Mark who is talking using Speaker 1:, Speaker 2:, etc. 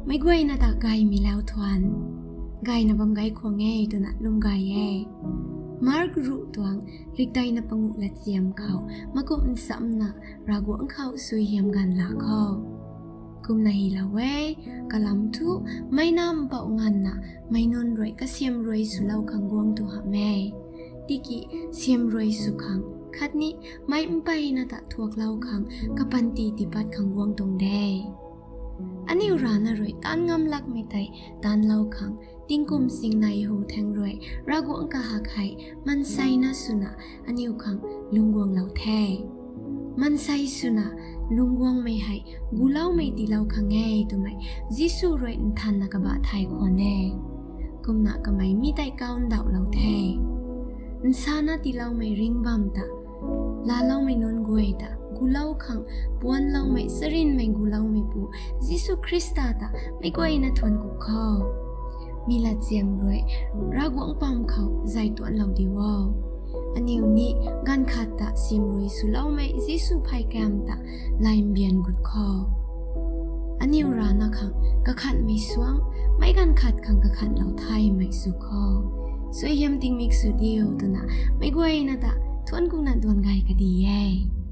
Speaker 1: ไม่กวยนะตาไกมีแล้วทวนไกนะบำไกควงเงยตัวน่ะลุงไกเย่มาร์กรุตวงริกไดนะปังุละเจียมเขามากุมซ้ำนะรากวงเขาสุยเฮียมกันละข้อกุมนาฮิลาเวกะลำทุไม่นำเป่างานนะไม่นนรวยก็เสียมรวยสุเล่าขังกวงตัวหาแม่ดิกิเสียมรวยสุขังคัดนี้ไม่ไปนะตะทวกเล่าขังกับปันตีติปัดขังกวงตรงแดอันนี้ร้านอร่อยตานงำลักไม่ไตตานเล่าขังติ้งกุมสิงในหูแทงรวยรากวงกะหาไข่มันใส่นะสุนะอันนี้ขังลุงกวงเล่าแท้มันใส่สุนะลุงกวงไม่ให้กูเล่าไม่ตีเล่าขังแง่ตัวไม่จิสูรวยทันนักบะไทยคนแน่กุมนักก็ไม่มีไตก้าวดาวเล่าแท้นซานาตีเล่าไม่ริงบัมตาลาเล่าไม่นนกวยตากูเล่าขังปวนเล่าไม่สรินไม่กูเล่าไม่ปูจิสูคริสต์ตาไม่กวยนะทวนกูข้อมีละเจียมรวยรากวงปอมเขาใจตัวเราดีวออันนี้กันขัดตาซิมรวยสุเล่าไม่จิสูภัยแกมตาลายเบียนกุดข้ออันนี้ร้านนะขังกะขัดไม่สวงไม่กันขัดขังกะขัดเราไทยไม่สุข้อสวยยำติงมิกสุเดียวตัวน่ะไม่กวยนะตาทวนกูน่ะดวนไงก็ดีแย่